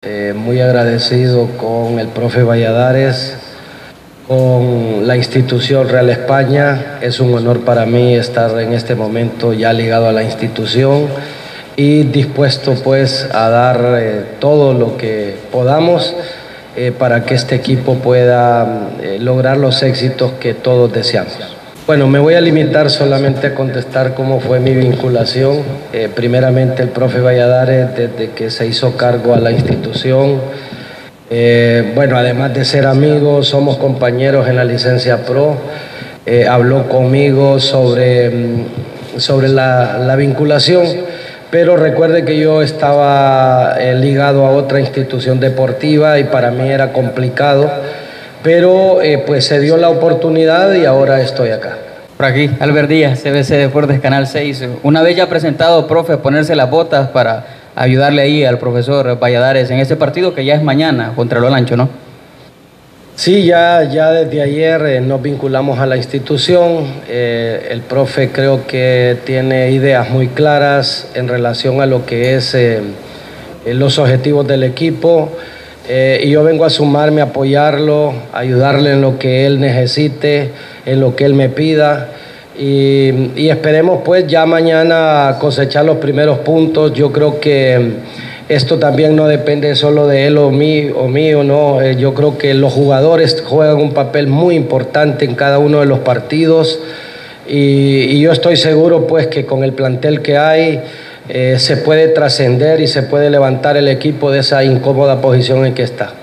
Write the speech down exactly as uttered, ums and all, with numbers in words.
Eh, muy agradecido con el profe Valladares, con la institución Real España. Es un honor para mí estar en este momento ya ligado a la institución y dispuesto pues a dar eh, todo lo que podamos eh, para que este equipo pueda eh, lograr los éxitos que todos deseamos. Bueno, me voy a limitar solamente a contestar cómo fue mi vinculación. Eh, primeramente el profe Valladares, desde que se hizo cargo a la institución, eh, bueno, además de ser amigos, somos compañeros en la licencia pro, eh, habló conmigo sobre, sobre la, la vinculación, pero recuerde que yo estaba eh, ligado a otra institución deportiva y para mí era complicado. Pero eh, pues se dio la oportunidad y ahora estoy acá. Por aquí, Albert Díaz, C B C Deportes, Canal seis. Una vez ya presentado, profe, ponerse las botas para ayudarle ahí al profesor Valladares en este partido que ya es mañana contra el Olancho, ¿no? Sí, ya, ya desde ayer eh, nos vinculamos a la institución. Eh, el profe creo que tiene ideas muy claras en relación a lo que es eh, los objetivos del equipo. Eh, y yo vengo a sumarme, a apoyarlo, a ayudarle en lo que él necesite, en lo que él me pida. Y, y esperemos pues ya mañana cosechar los primeros puntos. Yo creo que esto también no depende solo de él o mí o mío, ¿no? Eh, yo creo que los jugadores juegan un papel muy importante en cada uno de los partidos. Y, y yo estoy seguro pues que con el plantel que hay, Eh, se puede trascender y se puede levantar el equipo de esa incómoda posición en que está.